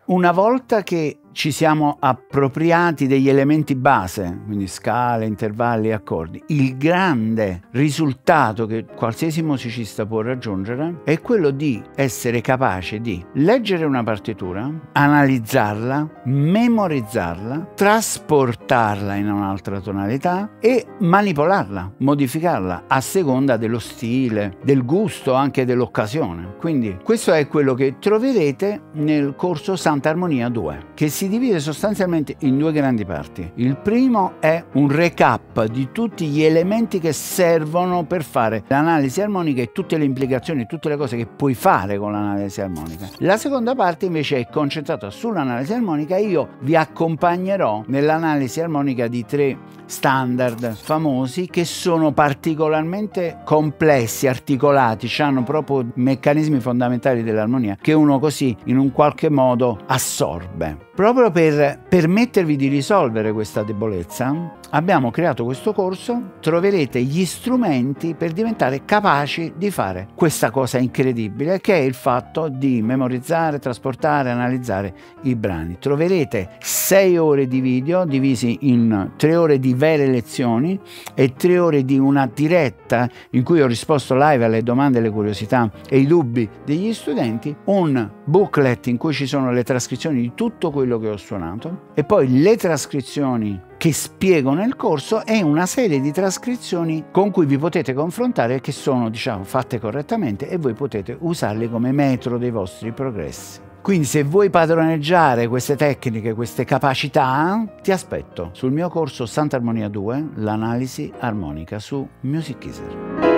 Una volta che ci siamo appropriati degli elementi base, quindi scale, intervalli, accordi, il grande risultato che qualsiasi musicista può raggiungere è quello di essere capace di leggere una partitura, analizzarla, memorizzarla, trasportarla in un'altra tonalità e manipolarla, modificarla a seconda dello stile, del gusto, anche dell'occasione. Quindi questo è quello che troverete nel corso Santa Armonia 2, che si divide sostanzialmente in due grandi parti. Il primo è un recap di tutti gli elementi che servono per fare l'analisi armonica e tutte le implicazioni, tutte le cose che puoi fare con l'analisi armonica. La seconda parte invece è concentrata sull'analisi armonica e io vi accompagnerò nell'analisi armonica di 3 standard famosi che sono particolarmente complessi, articolati, hanno proprio meccanismi fondamentali dell'armonia che uno così in un qualche modo assorbe. Proprio per permettervi di risolvere questa debolezza abbiamo creato questo corso, troverete gli strumenti per diventare capaci di fare questa cosa incredibile che è il fatto di memorizzare, trasportare, analizzare i brani. Troverete 6 ore di video divisi in 3 ore di vere lezioni e 3 ore di una diretta in cui ho risposto live alle domande, alle curiosità e i dubbi degli studenti, un booklet in cui ci sono le trascrizioni di tutto quello che ho suonato e poi le trascrizioni che spiego nel corso e una serie di trascrizioni con cui vi potete confrontare che sono, diciamo, fatte correttamente e voi potete usarle come metro dei vostri progressi. Quindi se vuoi padroneggiare queste tecniche, queste capacità, ti aspetto sul mio corso Santa Armonia 2, l'analisi armonica su Music Keyser.